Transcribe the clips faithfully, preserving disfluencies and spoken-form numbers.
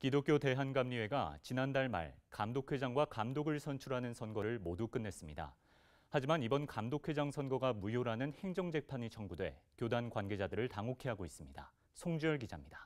기독교 대한감리회가 지난달 말 감독회장과 감독을 선출하는 선거를 모두 끝냈습니다. 하지만 이번 감독회장 선거가 무효라는 행정재판이 청구돼 교단 관계자들을 당혹해 하고 있습니다. 송주열 기자입니다.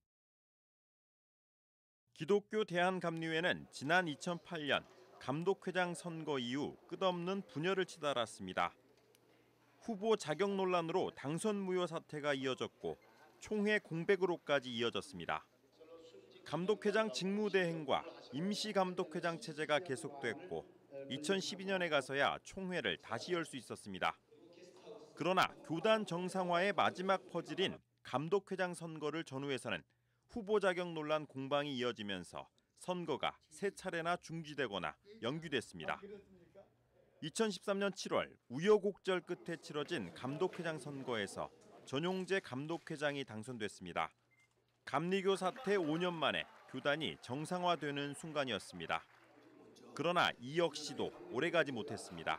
기독교 대한감리회는 지난 이천팔 년 감독회장 선거 이후 끝없는 분열을 치달았습니다. 후보 자격 논란으로 당선 무효 사태가 이어졌고 총회 공백으로까지 이어졌습니다. 감독회장 직무대행과 임시감독회장 체제가 계속됐고 이천십이 년에 가서야 총회를 다시 열 수 있었습니다. 그러나 교단 정상화의 마지막 퍼즐인 감독회장 선거를 전후해서는 후보 자격 논란 공방이 이어지면서 선거가 세 차례나 중지되거나 연기됐습니다. 이천십삼 년 칠월 우여곡절 끝에 치러진 감독회장 선거에서 전용재 감독회장이 당선됐습니다. 감리교 사태 오 년 만에 교단이 정상화되는 순간이었습니다. 그러나 이 역시도 오래가지 못했습니다.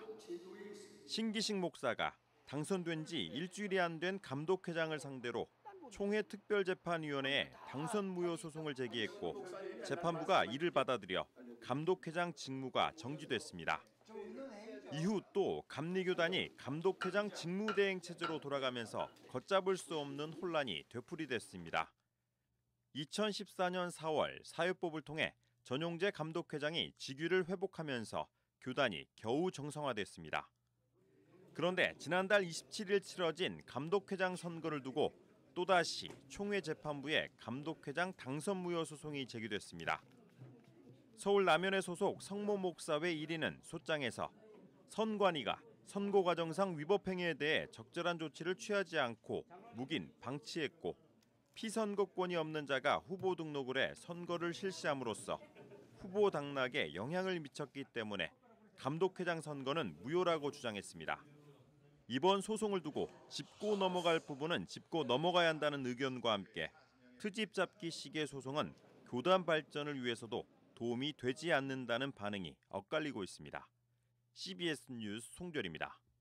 신기식 목사가 당선된 지 일주일이 안 된 감독회장을 상대로 총회 특별재판위원회에 당선 무효 소송을 제기했고 재판부가 이를 받아들여 감독회장 직무가 정지됐습니다. 이후 또 감리교단이 감독회장 직무대행 체제로 돌아가면서 걷잡을 수 없는 혼란이 되풀이됐습니다. 이천십사 년 사월 사회법을 통해 전용재 감독회장이 직위를 회복하면서 교단이 겨우 정상화됐습니다. 그런데 지난달 이십칠 일 치러진 감독회장 선거를 두고 또다시 총회 재판부에 감독회장 당선 무효 소송이 제기됐습니다. 서울 남현의 소속 성모 목사회 일 위는 소장에서 선관위가 선거 과정상 위법 행위에 대해 적절한 조치를 취하지 않고 묵인, 방치했고 피선거권이 없는 자가 후보 등록을 해 선거를 실시함으로써 후보 당락에 영향을 미쳤기 때문에 감독회장 선거는 무효라고 주장했습니다. 이번 소송을 두고 짚고 넘어갈 부분은 짚고 넘어가야 한다는 의견과 함께 트집 잡기 식의 소송은 교단 발전을 위해서도 도움이 되지 않는다는 반응이 엇갈리고 있습니다. 씨비에스 뉴스 송별입니다.